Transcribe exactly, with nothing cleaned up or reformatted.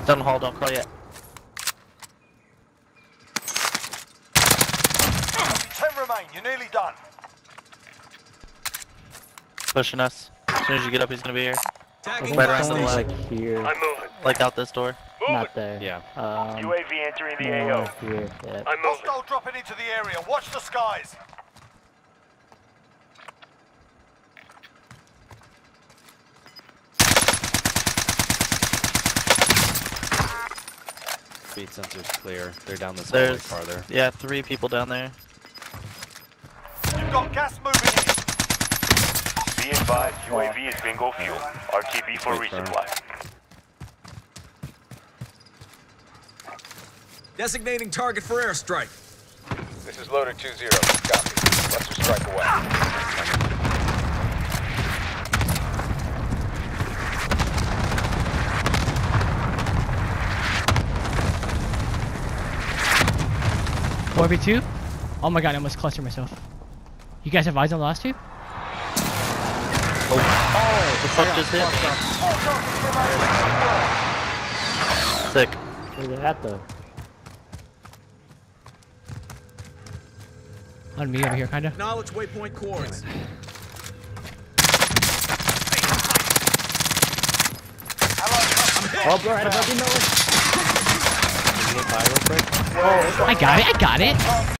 Down the hall, don't call yet. Ten remain, you're nearly done. Pushing us. As soon as you get up, he's gonna be here. Tagging Right gas around the station. left. Like here, I'm moving. Like out this door. Moving. not there. Yeah. Um, U A V entering the more A O. here. Yeah. I'm moving. Hostile dropping into the area. Watch the skies. Speed sensor's clear. They're down this hallway There's farther. yeah, three people down there. You've got gas moving in. Be advised, U A V is bingo fuel. R T B for Wait, burn. resupply. Designating target for airstrike. This is loader two zero. Copy. Cluster strike away. four v two? Oh my god, I almost clustered myself. You guys have eyes on the last two? Oh, the fuck just hit me. Sick. Where's it at though? On me over here, kinda. Knowledge waypoint coordinates. Oh, bro, right above you, Noah. I got it, I got it!